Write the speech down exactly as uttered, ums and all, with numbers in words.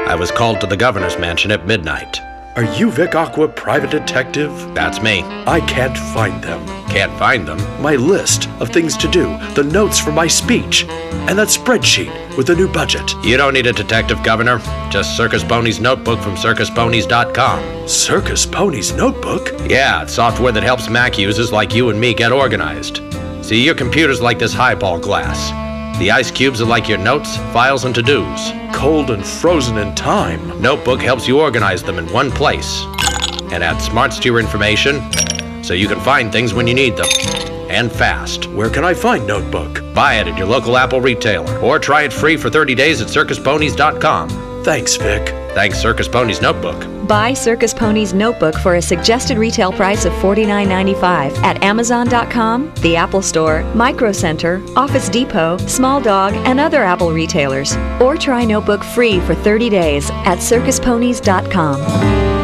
I was called to the governor's mansion at midnight. Are you Vic Aqua, private detective? That's me. I can't find them. Can't find them? My list of things to do, the notes for my speech, and that spreadsheet with the new budget. You don't need a detective, Governor. Just Circus Ponies Notebook from circus ponies dot com. Circus Ponies Notebook? Yeah, it's software that helps Mac users like you and me get organized. See, your computer's like this highball glass. The ice cubes are like your notes, files, and to-dos. Cold and frozen in time. Notebook helps you organize them in one place and adds smarts to your information so you can find things when you need them. And fast. Where can I find Notebook? Buy it at your local Apple retailer or try it free for thirty days at circus ponies dot com. Thanks, Vic. Thanks, Circus Ponies Notebook. Buy Circus Ponies Notebook for a suggested retail price of forty-nine ninety-five at amazon dot com, the Apple Store, Micro Center, Office Depot, Small Dog, and other Apple retailers. Or try Notebook free for thirty days at circus ponies dot com.